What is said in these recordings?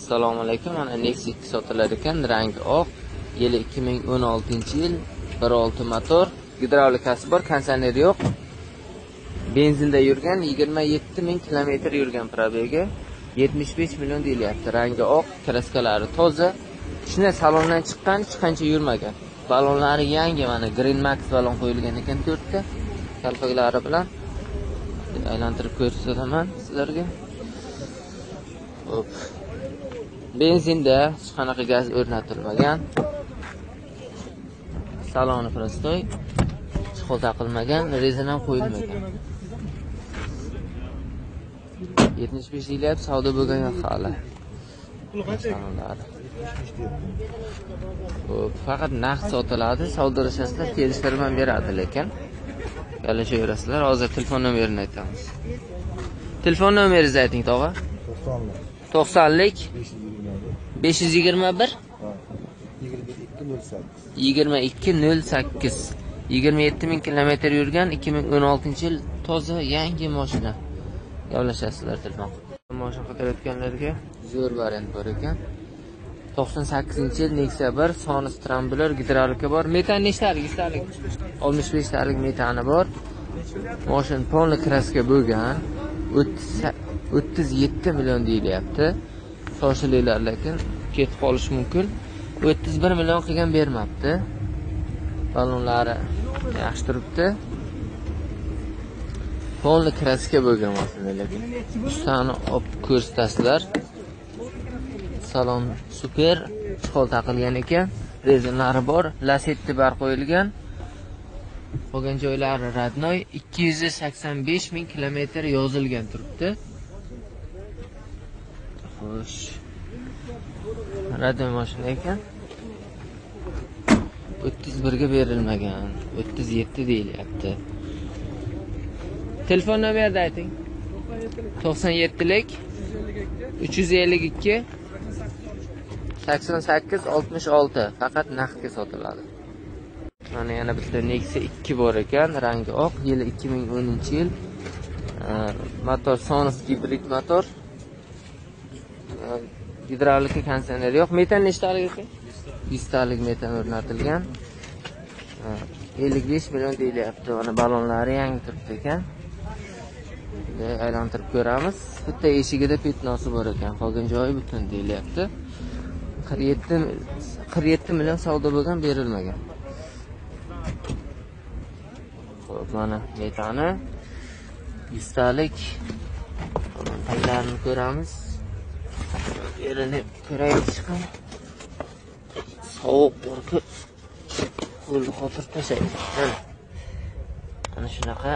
Assalomu alaykum. Mana Nexia 2 sotilar ekan, rangi oq, yili 2016-yil, 1.6 motor, gidravlikasi bor, konditsioner yo'q. Benzinda yurgan, 27.000 kilometr yurgan probegi, 75 million deyilyapti. Rangi oq, kraskalari toza. Shunday salondan chiqqan, hech qancha yurmagan. Balonlari yangi, mana Green Max balon qo'yilgan ekan 4 ta. Kalpaklari bilan aylantirib ko'rsataman sizlarga. Hop. Benzinda hech qanaqa gaz o'rnatilmagan. Saloni prostoy, chexol taqilmagan, rezina ham qo'yilmagan. 75 deyilyapti, savdo bo'lgan yo'q hali. Salonlari. Hop, faqat naqd sotiladi, savdolashasizlar, kelishtirib ham beradi lekin. Galashaverasizlar. Hozir telefon nomerini aytamiz. Telefon nomeringizni ayting, tog'a. 90lik 521 2208 27.000 kilometr yurgan, 2016-yil, toza yangi mashina. Gaplashasizlar telefon. Mashina qidirayotganlarga zo'r variant bor ekan. 98-yil Nexia 1, soni strambular, gidravlika bor. Metan nechtalik? 65 talik metani bor. Mashina polni kraska bo'lgan. 37 million deyilyapti. Shoshilinglar, lekin ketib qolish mumkin. 31 million qilgan bermabdi. Balonlari yaxshi turibdi. Polni kraska bo'lgan mashina, lekin ustani olib ko'rsatasizlar. Salon super, chexol taqilgan ekan, rezinlari bor, lasetti bar qo'yilgan. Qolgan joylari radnoy, 285.000 kilometr yozilgan turibdi. Xo'sh. Radnoy mashina ekan. 31 ga berilmagan, 37 deyilyapti. Telefon nomerini ayting. 97lik 352 88 66, faqat naqdga sotiladi. Mana yana bitta Nexia 2 bor ekan, rangi oq, yili 2010-yil. Motor Sonos gibrid motor. Gidravlika, konditsioner yo'q. Metan nechtalik ekan? 100 talik metan o'rnatilgan. 55 million deyilyapti. Mana balonlari yangi turibdi ekan. Aylantirib ko'ramiz. Bitta eshigida petnosi bor ekan, qolgan joyi butun deyilyapti. 47 million savdo bo'lgan, berilmagan. Xo'p, mana metani 100 talik. Taglarini ko'ramiz. Yerini ko'raylik chiqam. Sovuq borku. Qo'lni xotir tashlaydi. Mana shunaqa.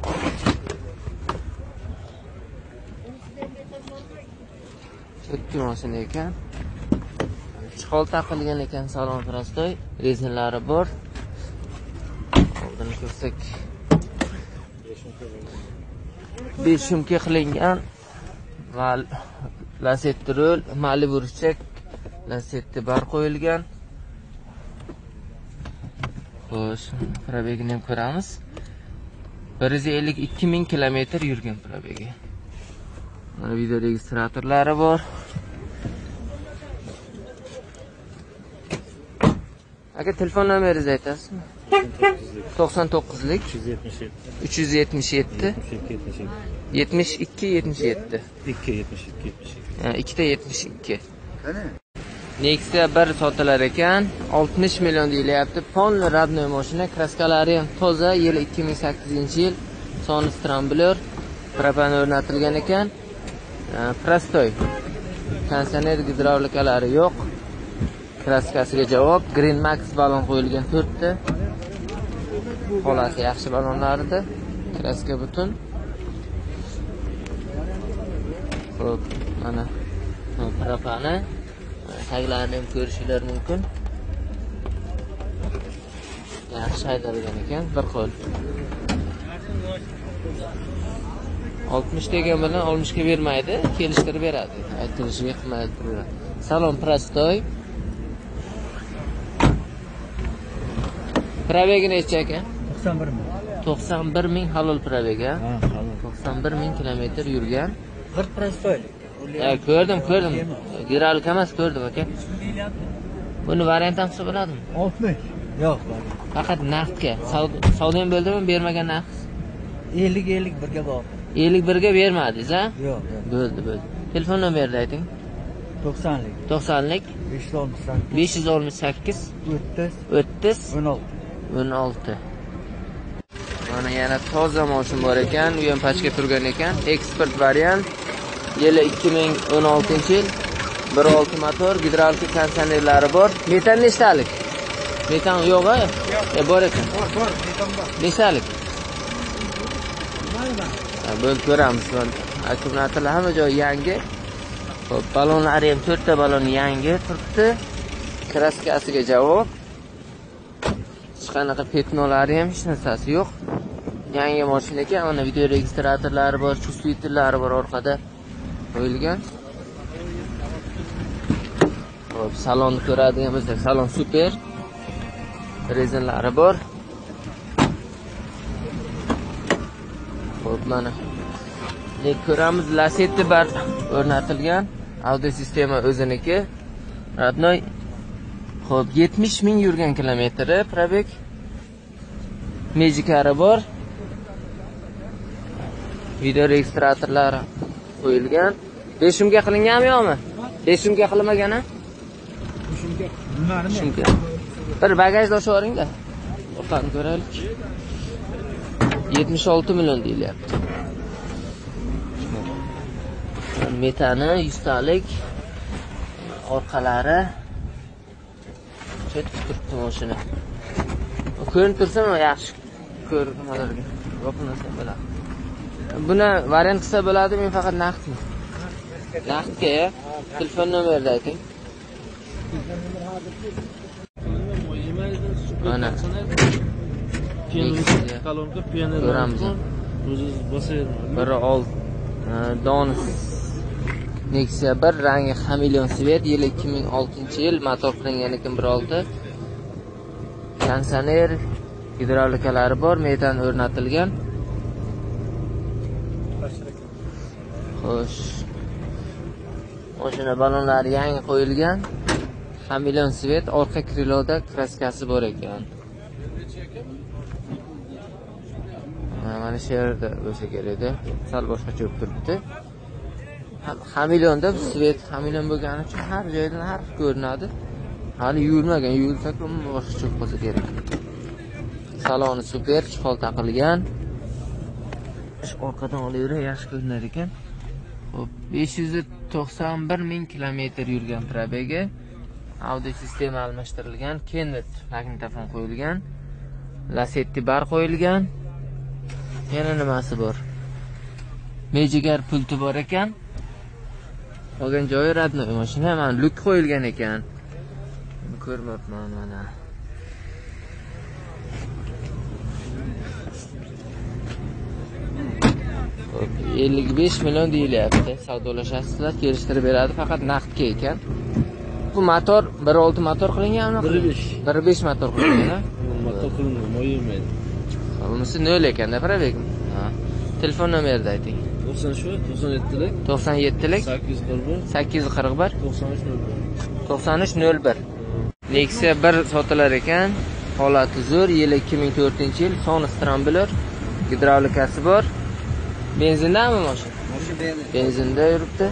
Ikki mashina ekan. Chexol taqilgan ekan, salon prostoy, rezinlari bor. Oldini ko'rsak 5 shumka qilingan. Lasetti rol, mali burchak, lasetti bar qo'yilgan. Xo'sh, probegini ham ko'ramiz. 152.000 kilometr yurgan probegi. Mana video registratorlari bor. Aka, telefon nomeringizni aytasizmi? 99lik 377 72 77 272. Nexia 1 sotilar ekan, 60 million deyilyapti. Polni radnoy mashina, kraskalari ham toza, yili 2008-yil, soni strambular, propan o'rnatilgan ekan. Prostoy. Konditsioner, gidravlikalari yo'q. Kraskasiga javob, Green Max balon qo'yilgan 4 ta. Holati yaxshi balonlarida. Kraska butun. Xo'p, mana propani. Taglarini ham ko'rishingiz mumkin. Yaxshi haydalgan ekan, bir qo'l. 60 degan bilan 60 ga bermaydi, kelishtirib beradi. Aytilishiga qilmaydi. Salon prostoy. Probegi necha ekan? 91.000 halol probeg, ha? 91.000 kilometr yurgan. Bir prostoy. Ko'rdim. Gidravlik emas, ko'rdim aka. Buni variant ham hisoblanadimi? bo'ladimi? 60. Yo'q. Faqat naqdga. Savdo ham bo'ldimi, bermagan naqd? 50 birga bor. 51 ga bermadingiz, ha? Yo'q. Bo'ldi. Telefon nomerni ayting. 90lik. 90lik 568 30 16. Mana yana toza mashin bor ekan, u ham pachka turgan ekan. Eksport variant. Yili 2016-yil. 1.6 motor, gidravlik konditsionerlari bor. Metan nechtalik? Metan yo'q-a? Bor ekan. Bor, metan bor. Nechtalik? Bo'lib ko'ramiz. Akkumulyatorlar hamma joyi yangi. Xo'p, balonlari ham 4 ta balon yangi turibdi. Kraskasiga javob. Hech qanaqa petnolari ham hech narsasi yo'q. Yangi mashina ekan. Mana video registratorlari bor, chuvsviterlari bor orqada qo'yilgan. Xo'p, salonni ko'radigan bo'lsak, salon super. Rezinlari bor. Xo'p, mana ko'ramiz, Lacetti bar o'rnatilgan. Audio sistema o'ziniki. Radnoy. Xo'p, 70 ming yurgan kilometri, probeg. Magicari bor. Video registratorlari qo'yilgan. 5 ga qilinganmi yo'qmi? 5 ga qilinmagan-a? Shunga. Bir bagajni ochib yuboring-da. O'rtani ko'raylik. 76 million deyilyapti. Metani 100 talik. Orqalari chetga turibdi mashina. Ko'rinib tursa-mi yaxshi ko'rmalarga. Yopilmasa bo'ladi. Buni variant qilsa bo'ladi, men faqat naqdmi? Naqdga, telefon nomerni ayting. Mana. Kolonka pioner. Ko'ramiz. O'zingiz bosavermang. Biri old. Donis. Nexia 1 rangi Chameleon Svet, yili 2006-yil, motor qilingan ekan 1.6. Konditsioner, gidravlikalari bor, metan o'rnatilgan. Xo'sh. Mashina balonlari yangi qo'yilgan. Chameleon Svet, orqa kriloda kraskasi bor ekan. Mana shu yerda bo'lsa kerak edi. Sal boshqacha bo'lib turibdi. Chameleonda Svet Chameleon bo'lgani uchun har joydan har xil ko'rinadi. Hali yuvilmagan, yuvilsa-ku boshqacha bo'lib qolsa kerak. Saloni super, chihol taqilgan. Orqadan olaverib yaxshi ko'rinar ekan. Xo'p, 591 ming kilometr yurgan probegi. Audio sistema almashtirilgan, Kennet magnitofon qo'yilgan. Lacetti bar qo'yilgan. Yana nimasi bor? Mejigar pulti bor ekan. Qolgan joyi radnoy mashina, mana luk qo'yilgan ekan. Buni ko'rmayapman mana. Xo'p, 55 million deyilyapti. Savdolashasizlar, kelishtirib beradi, faqat naqdga ekan. Bu motor 1.6 motor qilinganmi? 1.5 motor qilingan, Motor qilingan, moy yemaydi. Bunisi 0 ekanda, probeg. Telefon nomerni ayting. 97lik 97lik 841 9301. Nexia 1 sotilar ekan. Holati zo'r, yili 2004-yil, Sonus Scrambler, gidravlikasi bor. Benzindami mashina? Benzinda yuribdi.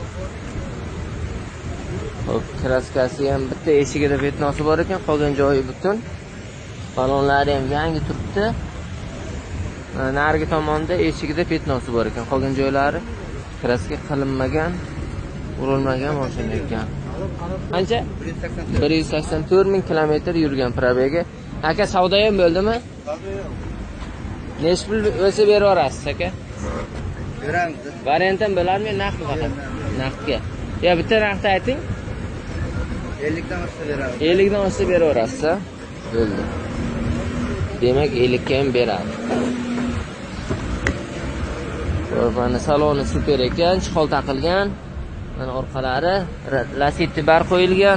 Xo'p, kraskasi ham bitta eshigida petnosi bor ekan, qolgan joyi butun. Balonlari ham yangi turibdi. Narigi tomonda eshigida petnosi bor ekan, qolgan joylari kraska qilinmagan, urilmagan mashina ekan. Qancha? 184 ming kilometr yurgan probegi. Aka, savdo ham bo'ldimi? Nech pul o'zi beraverasiz aka? Beramiz. Variant ham bo'ladimi, naqd faqat? Naqdga. Ya bitta naqd ayting. 50 dan oshsa beramiz. 50 dan oshsa beraverasiz, ha? Bo'ldi. Demak, 50 ga ham beradi. Mana saloni super ekan, chihol taqilgan. Mana orqalari Lacetti bar qo'yilgan.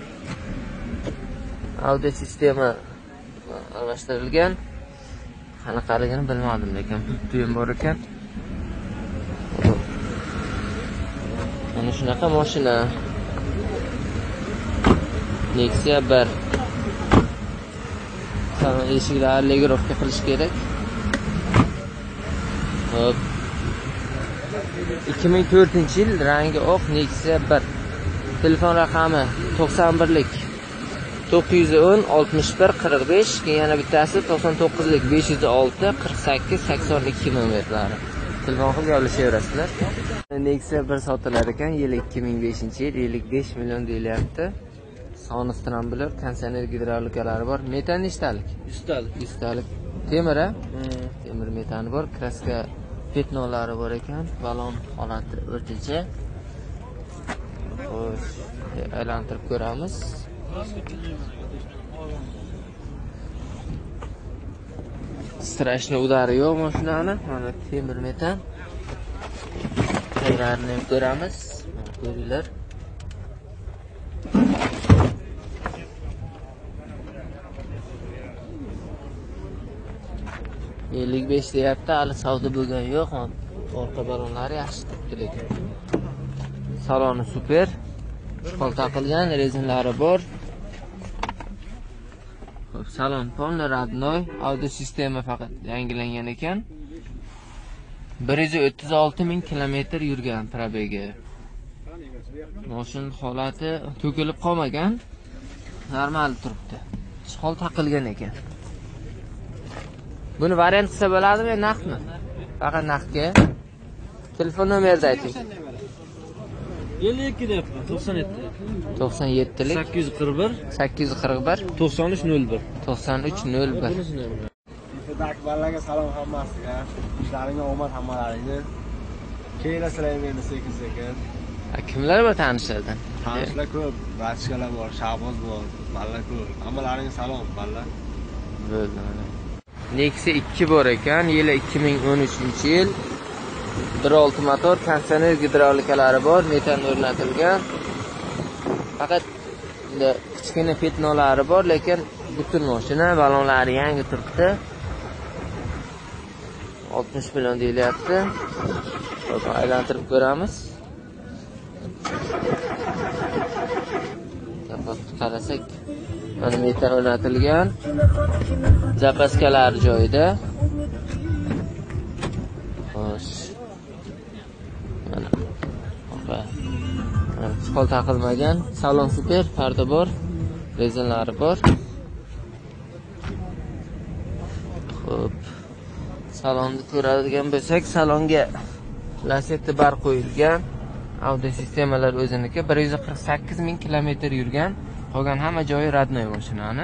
Audio sistema almashtirilgan. Qanaqaligini bilmadim, lekin pulti ham bor ekan. Mana shunaqa mashina. Nexia 1. Salon eshiklarini legirovka qilish kerak. Hop. 2004-yil, rangi oq Nexia 1. Telefon raqami 91lik 910 61 45, keyin yana bittasi 99lik 506 48 82 nomerlari. Telefon qilib gaplashaverasizlar. Nexia 1 sotilar ekan, yili 2005-yil, 55 million deyilyapti. Soni strambular, konditsioner gidravlikalari bor. Metan nechtalik? 100 talik. 100 talik. Temir a? Temir metani bor, kraska petnolari bor ekan, balon holati o'rtacha. Xo'sh, aylantirib ko'ramiz. Strashni udari yo'q mashinani. Mana temir metan. Tayyorni ham ko'ramiz. Mana ko'ringlar. Ellik besh deyapti, hali savdo bo'lgani yo'q. Orqa balonlari yaxshi turibdi lekin. Saloni super. Qo'l taqilgan, rezinlari bor. Xo'p, salon polni radnoy, audio sistema faqat yangilangan ekan. 136 ming kilometr yurgan probegi. Mashin holati to'kilib qolmagan, normal turibdi. Qo'l taqilgan ekan. Buni variant qilsa bo'ladimi, naqdmi? Faqat naqdga. Telefon nomerini ayting. 52 deyapman, 97. 97lik 841 841 9301. 9301. Buradagi balaga salom hammasiga. Ishlaringga omad hammalaringni. Keyinlasizlar endi sekin-sekin. Kimlar bor tanishlardan? Tanishlar ko'p, bachkalar bor, Shahboz bor, balla ko'p. Hammalaringga salom, balla. Bo'ldi mana. Nexia 2 bor ekan, yili 2013-yil. 1.6 motor, konditsioner gidravlikalari bor, metan o'rnatilgan. Faqat kichkina petnolari bor, lekin butun mashina, balonlari yangi turibdi. 60 million deyilyapti. Hop, aylantirib ko'ramiz. Kapotni qarasak, mana metan o'rnatilgan. Zapaskalar joyida. Xo'sh. Mana. Qo'l taqilmagan, salon super, parda bor, rezinlari bor. Xo'p. Salonni ko'radigan bo'lsak, salonga Lacetti bar qo'yilgan. Audio sistemalar o'ziniki, 148 ming kilometr yurgan. Qolgan hamma joyi radnoy mashinani.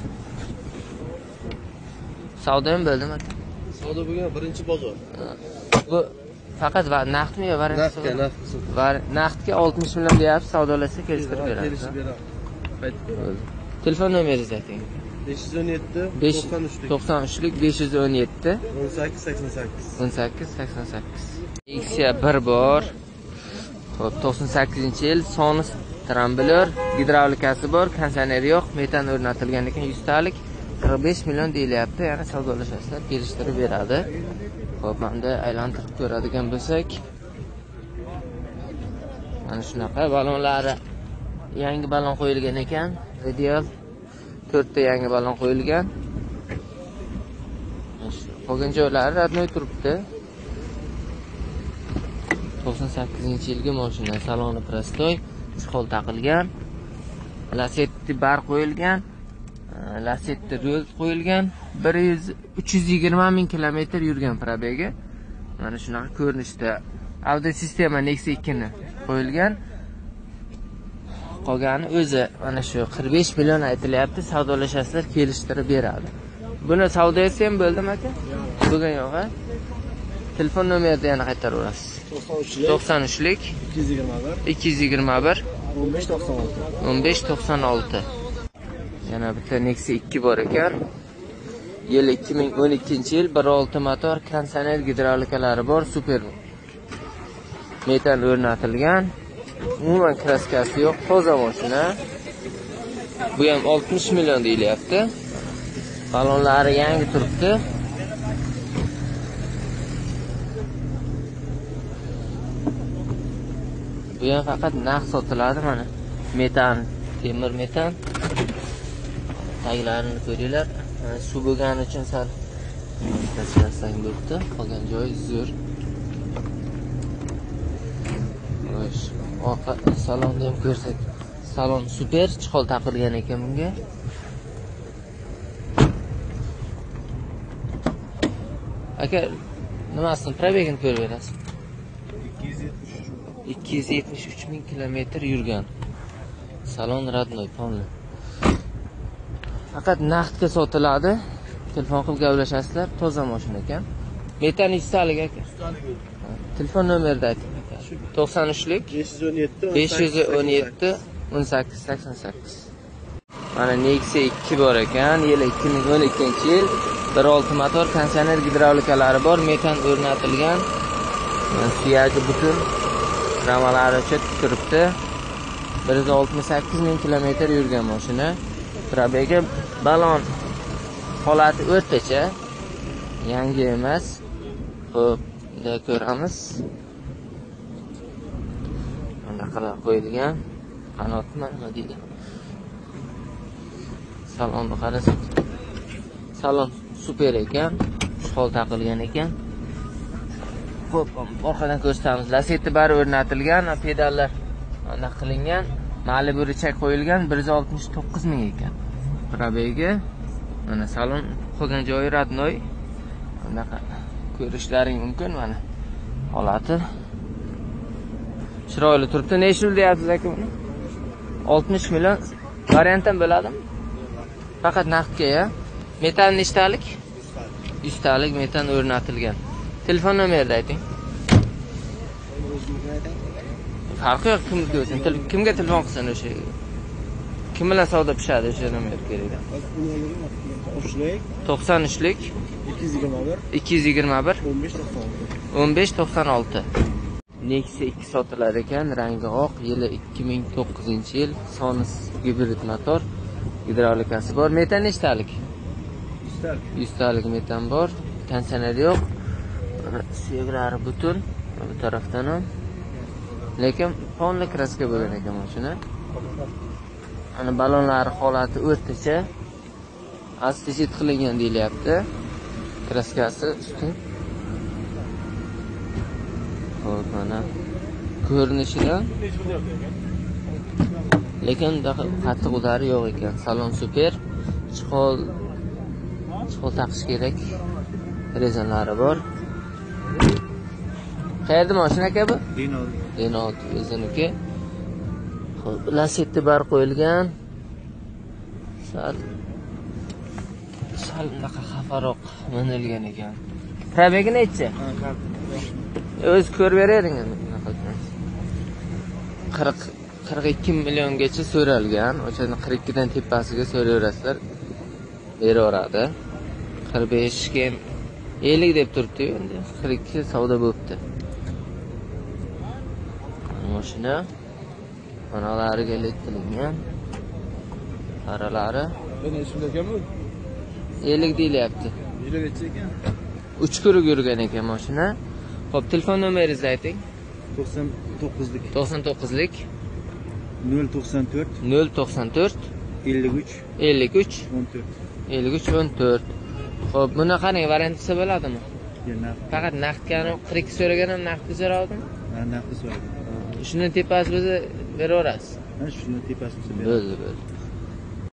Savdo ham bo'ldimi aka? Savdo bo'lgan birinchi bozor. Bu faqat naqdmi yo variant? Naqdga. Naqdga 60 million deyapti, savdolashsa kelishtirib beradi. Kelishib beradi. Telefon nomeringizni ayting. 517 93lik 517 1888. 1888. Nexia 1 bor. Xo'p, 98-yil, soni trambular, gidravlikasi bor, konditsioneri yo'q, metan o'rnatilgan ekan, 100 talik 45 million deyilyapti. Yana savdolashasizlar, kelishtirib beradi. Xo'p, menda aylantirib ko'radigan bo'lsak, mana shunaqa balonlari yangi balon qo'yilgan ekan. Radial 4 ta yangi balon qo'yilgan. Qolgan joylari radnoy turibdi. 98-yilgi mashina, saloni prostoy, qo'l taqilgan. Lacetti bar qo'yilgan. Lacetti rul qo'yilgan. 320 ming kilometr yurgan probegi. Mana shunaqa ko'rinishda. Audio sistema Nexia 2 ni qo'yilgan. Qolgani o'zi mana shu 45 million aytilyapti, savdolashasizlar, kelishtirib beradi. Buni savdosi ham bo'ldimi aka? Bo'lgan yo'q a? Telefon nomerini yana qaytaraverasiz. 93lik 221 1596. Yana bitta Nexia 2 bor ekan. Yil 2012-yil, 1.6 motor, konditsioner gidravlikalari bor, super. Metan o'rnatilgan. Umuman kraskasi yo'q, toza mashina. Bu ham 60 million deyilyapti. Balonlari yangi turibdi. Bu ham faqat naqd sotiladi mana. Metan Temir metan. Taglarini ko'ringlar. Suv bo'lgani uchun sal tashlasak bo'pti. Qolgan joyi zo'r. Xo'sh, orqa salonni ham ko'rsak. Salon super, chiqol taqilgan ekan bunga. Aka, nimasini probegini ko'rib berasiz? 273 ming kilometr yurgan. Salon radnoy, pomli. Faqat naqdga sotiladi. Telefon qilib gaplashasizlar, toza mashina ekan. Metan istalik aka. Telefon nomerini ayting. 93lik 517 1888. Mana Nexia 2 bor ekan, yili 2012-yil. 1.6 motor, konditsioner gidravlikalari bor, metan o'rnatilgan. Suyagi butun, ramalari o'chib turibdi. 168 ming kilometr yurgan mashina. Probegi balon holati o'rtacha, yangi emas. Xo'p, bunda ko'ramiz. Mana qilib qo'yilgan. Qanotmi, nima deydi? Salonni qarasak. Salon super ekan, shol taqilgan ekan. Xo'p, orqadan ko'rsatamiz. Lasetti bari o'rnatilgan, pedallar mana qilingan, Malibu richak qo'yilgan, 169 ming ekan. Probegi mana salon qolgan joyi radnoy. Bunaqa ko'rishlaring mumkin mana. Holati chiroyli turibdi. Nechta deyapsiz aka buni? 60 million. Variant ham bo'ladimi? Faqat naqdga ya. Metan nechtalik? 100 talik metan o'rnatilgan. Telefon nomerini ayting. Farqi yo'q, kimga o'zin. Kimga telefon qilsin o'sha. Kim bilan savdo pishadi o'sha nomer kerak. 93lik 221 1596. Nexia 2 sotilar ekan, rangi oq, yili 2009-yil, Sonis gibrid motor, gidravlikasi bor. Metan nechtalik? 100 talik metan bor, konditsioner yo'q. Suyaklari butun, bu tarafdan ham. Lekin fonli kraska bo'lgan ekan mashina. Ana balonlari holati o'rtacha. Asfalt qilingan deyilyapti. Kraskasi ustun. Xo'p, mana ko'rinishidan. Lekin qattiq udari yo'q ekan. Salon super. Chiqol taqish kerak. Rezanlari bor. Qayerda mashina aka bu? Denoldi o'ziniki. Xo'p, lasetti bar qo'yilgan. Sal unaqa xafaroq minilgan ekan. Probegi necha? O'z ko'rib beravering endi bunaqa. 42 milliongacha so'ralgan. O'shani 42 dan tepasiga so'rayverasizlar. Beraveradi. 45 ga 50 deb turibdi-yu, endi 42 savdo bo'libdi. Mashina manolariga elektrilgan. Faralari. Buni shunday ekanmi? 50 deyilyapti. 50 necha ekan? 3 kuruk yurgan ekan mashina. Xo'p, telefon nomeringizni ayting. 99lik 99lik 094 094 53 53 14. 53 14. Xo'p, buni qanday variantisi bo'ladimi? Naqd. Faqat naqdgani 42 so'ragan ham naqdga so'radimi? Naqd so'radim. Shuni tepasi bizni beraverasiz. Mana shuni tepasini Bo'ldi, bo'ldi.